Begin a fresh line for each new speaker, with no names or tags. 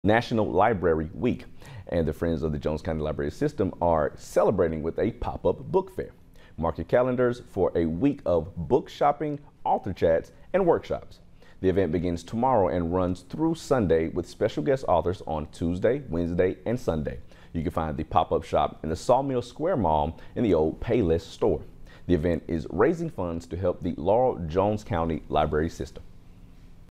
National Library Week, and the Friends of the Jones County Library System are celebrating with a pop-up book fair. Mark your calendars for a week of book shopping, author chats, and workshops. The event begins tomorrow and runs through Sunday with special guest authors on Tuesday, Wednesday, and Sunday. You can find the pop-up shop in the Sawmill Square Mall in the old Payless store. The event is raising funds to help the Laurel Jones County Library System.